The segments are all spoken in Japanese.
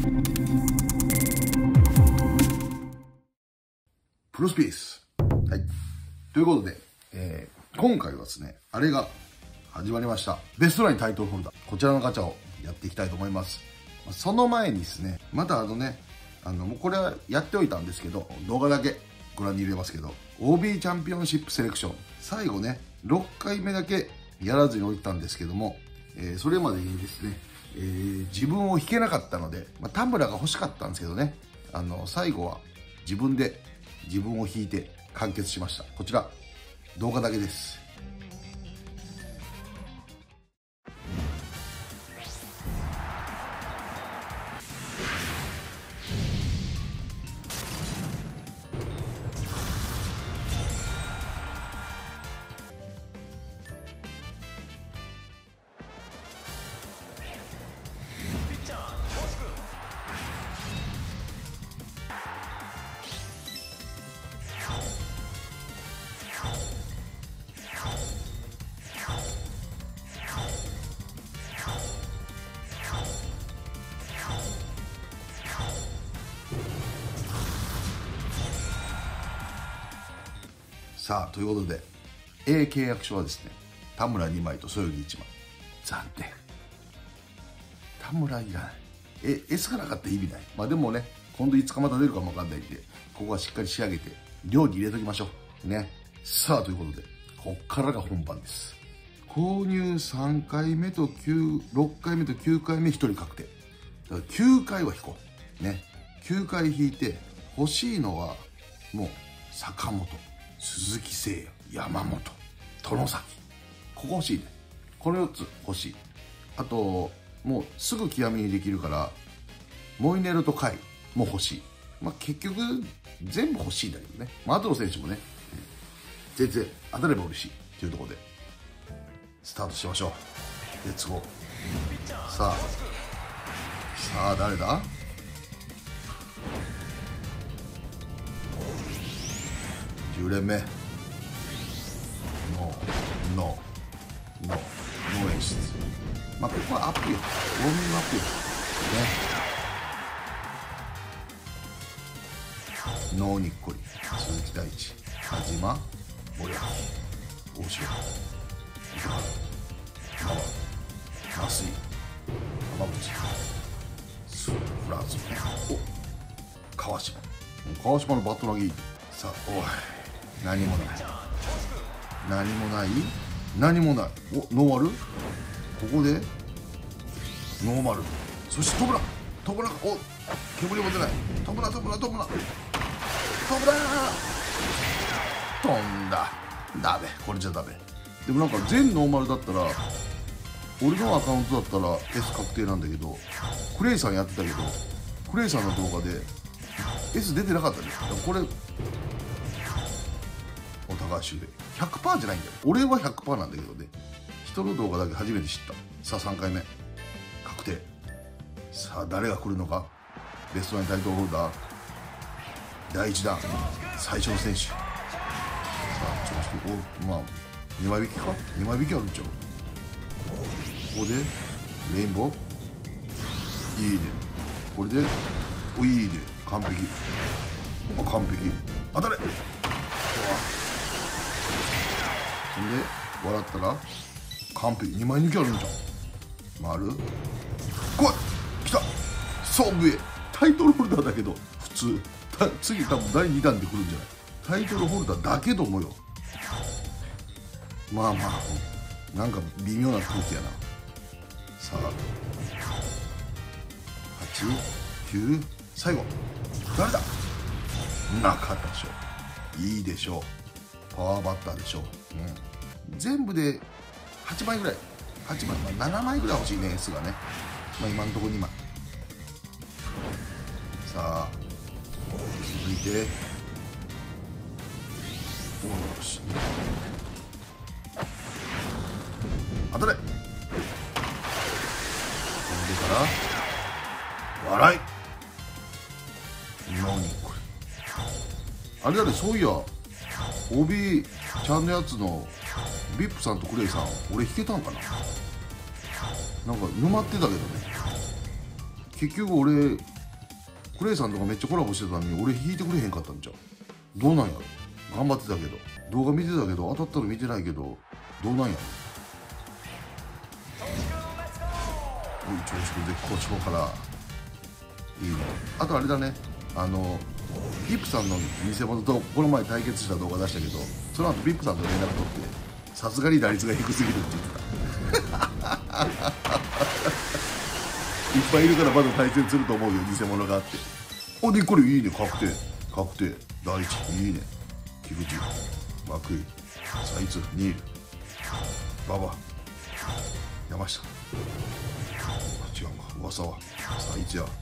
プロスピース。はい。ということで、今回はですね、あれが始まりました。ベストラインタイトルホルダー。こちらのガチャをやっていきたいと思います。その前にですね、またもうこれはやっておいたんですけど、動画だけご覧に入れますけど、OB チャンピオンシップセレクション。最後ね、6回目だけやらずに置いたんですけども、それまでにですね、自分を引けなかったので、田村が欲しかったんですけどね、最後は自分で自分を引いて完結しました。こちら動画だけです。さあということで A 契約書はですね、田村2枚とそよぎ1枚。残念、田村いらない。S がなかったら意味ない。でもね、今度いつかまた出るかもわかんないんで、ここはしっかり仕上げて量に入れときましょうね。さあということで、こっからが本番です。購入3回目と6回目と9回目1人確定。だから9回は引こうね。9回引いて欲しいのはもう坂本、鈴木誠也、山本、外崎、ここ欲しいね。この4つ欲しい。あともうすぐ極みにできるからモイネロと甲斐も欲しい。結局全部欲しいんだけどね。あとの選手もね、全然当たれば嬉しいというところでスタートしましょう。レッツゴー。さあ誰だ。10連目。ノー演出。ここはアップよ。ウォーミングアップよね。ノーにっこり。鈴木大地、田島、森脇、大城、糸原、増井、浜口、フランス、川島のバット投げいい。さあ、おい、何もない。何もない。ノーマル。ここでノーマル。そして飛ぶな。煙も出ない。飛ぶな。飛んだ。ダメ。これじゃダメ。でも全ノーマルだったら、俺のアカウントだったら S 確定なんだけど、クレイさんやってたけど、クレイさんの動画で S 出てなかったね。これお高橋で 100% じゃないんだよ。俺は 100% なんだけどね。人の動画だけ初めて知った。さあ3回目確定。さあ誰が来るのか。ベストナインタイトルホルダー第1弾最初の選手。さあちょっと2枚引きか。2枚引きあるんちゃう。ここでレインボーいいね。これでいいね。完璧。当たれ。そんで笑ったら完璧。2枚抜きあるんじゃん。丸来い。来た。ソングエタイトルホルダーだけど普通。次多分第2弾で来るんじゃない。タイトルホルダーだけどもよ。微妙な空気やな。さあ8、9、最後誰だ。中田翔。いいでしょう。パワーバッターでしょう。全部で8枚ぐらい。7枚ぐらい欲しいね。 S がね。今のところ2枚。さあ続いてよし当たれ。それから笑い。何これ。あれだね。そういや OB ちゃんのやつのビップさんとクレイさん、俺弾けたんかな。沼ってたけどね。結局俺クレイさんとかめっちゃコラボしてたのに俺引いてくれへんかったんじゃん。どうなんやろ。頑張ってたけど、動画見てたけど、当たったの見てないけど、どうなんやろ。調子くん絶好調からいいね。あとあれだね、ピップさんの偽物とこの前対決した動画出したけど、その後ピップさんと連絡取って、さすがに打率が低すぎるって言ってた。いっぱいいるからまだ対戦すると思うよ、偽物があって。あ、でこれいいね、確定確定。第一いいね。菊池、涌井、サイツ、ニール、馬場、山下、違うか、噂はサイツや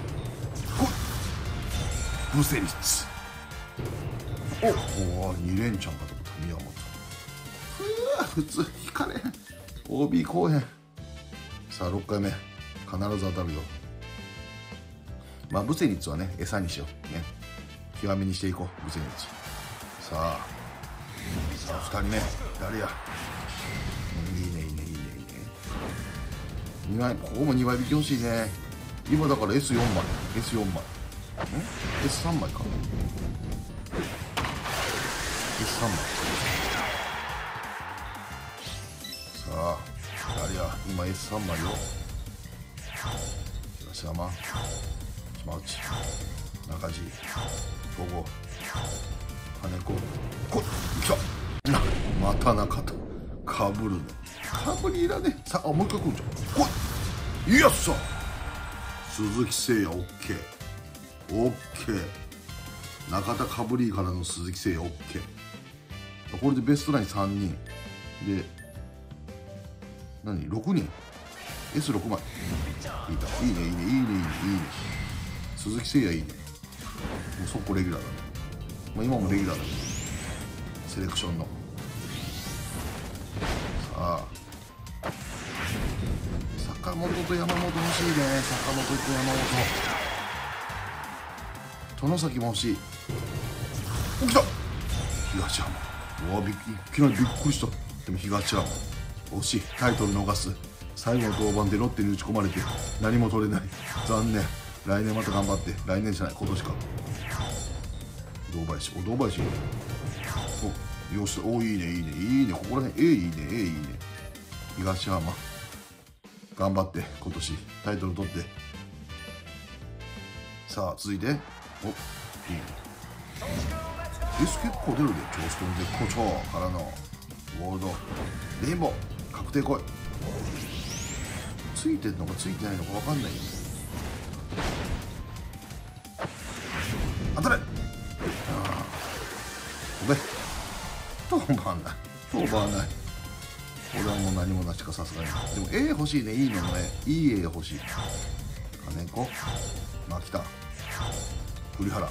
ブセリッツ。おお、2連チャンかと思った宮本。普通引かれへん。 OB こうへん。さあ6回目必ず当たるよ。まあブセニッツはね餌にしようね。極めにしていこうブセニッツ。さあ2人目誰や。いいねいいねいいねいいね。2枚、ここも2枚引き欲しいね。今だから S4 枚 S4 枚S3 枚か S3 枚。さあ誰や。今 S3 枚よ。東山、島内、中地、兵庫、金子、こい来た。また中とかぶるね。かぶりいらねえ。さあもう一回来るじゃん。こいいやっさ。鈴木誠也 OK。 中田かぶりからの鈴木誠也 OK。 これでベストライン3人で何6人 S6 枚いいねいいねいいねいいねいいね。鈴木誠也いいね。もうそこレギュラーだね。まあ、今もレギュラーだけどセレクションの。さあ坂本と山本欲しいね。坂本と山本、外崎も欲しい。お、来た東山。うわいきなりびっくりした。でも東山惜しい。タイトル逃す。最後の登板でロッテに打ち込まれて何も取れない。残念。来年また頑張って。来年じゃない今年か。堂林、お堂林いいね。およし、おいいねいいねいいね。ここら辺いいねいいね。東浜頑張って今年タイトル取って。さあ続いておいいね。S 結構出るで。調子とん絶好調からのゴールドレインボー確定来い。ついてんのかついてないのか分かんないよ。当たれ。飛べ。飛ばない飛ばない。俺はもう何もなしかさすがに。でも A 欲しいね。いいのね。いい A 欲しい。金子、牧田、栗原、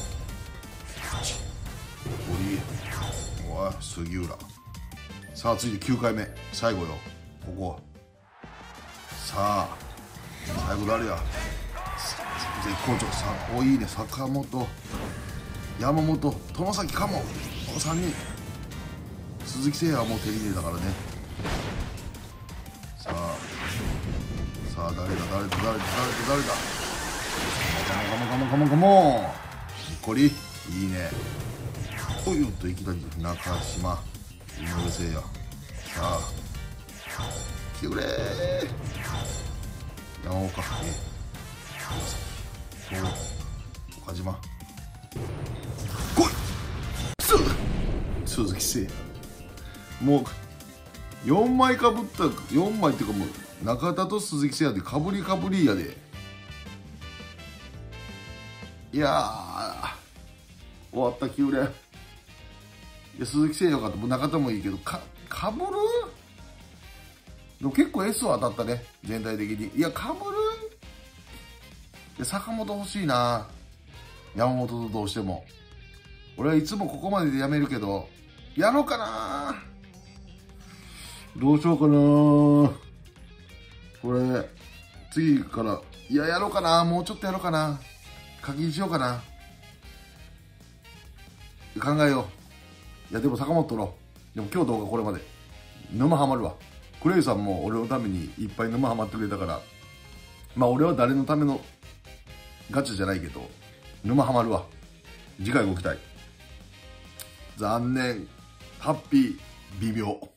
堀井、おい杉浦。さあ続いて9回目最後よここ。さあ最後誰や。絶好調さ。おいいね。坂本、山本、外崎かも。この3人。鈴木誠也はもう手に入れたからね。さあ誰だ。カモンにっこりいいね。おいおっといきなり中島、井上誠也。さあ来てくれー。山岡、岡島来い。鈴木誠也もう4枚かぶった。4枚っていうかもう中田と鈴木誠也でかぶりやで。いやー終わった9連。いや鈴木誠也よかった。もう中田もいいけどかぶる。でも結構 S は当たったね全体的に。いやかぶる。いや坂本欲しいな。山本とどうしても。俺はいつもここまででやめるけどやろうかな。どうしようかなこれ。次からいややろうかな。もうちょっとやろうかな。課金しようかな。考えよう。いやでも坂本取ろう。でも今日動画これまで。沼ハマるわ。クレイさんも俺のためにいっぱい沼ハマってくれたから。まあ俺は誰のためのガチャじゃないけど沼ハマるわ。次回ご期待。残念、ハッピー、微妙。